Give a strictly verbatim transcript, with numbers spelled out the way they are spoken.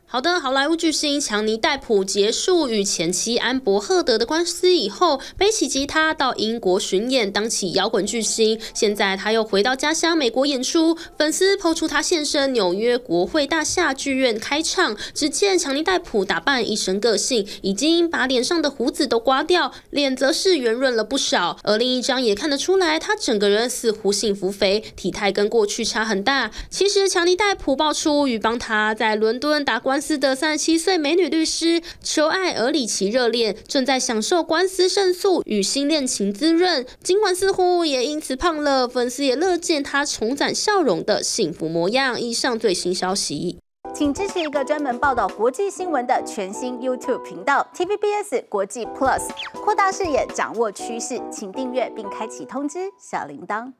好的，好莱坞巨星强尼戴普结束与前妻安伯赫德的官司以后，背起吉他到英国巡演，当起摇滚巨星。现在他又回到家乡美国演出，粉丝抛出他现身纽约国会大厦剧院开唱。只见强尼戴普打扮一身个性，已经把脸上的胡子都刮掉，脸则是圆润了不少。而另一张也看得出来，他整个人似乎幸福肥，体态跟过去差很大。其实强尼戴普爆出与帮他在伦敦打官司的三十七岁美女律师裘艾尔里奇热恋，正在享受官司胜诉与新恋情滋润。尽管似乎也因此胖了，粉丝也乐见他重展笑容的幸福模样。以上最新消息， 请支持一个专门报道国际新闻的全新 YouTube 频道 T V B S 国际 Plus， 扩大视野，掌握趋势，请订阅并开启通知小铃铛。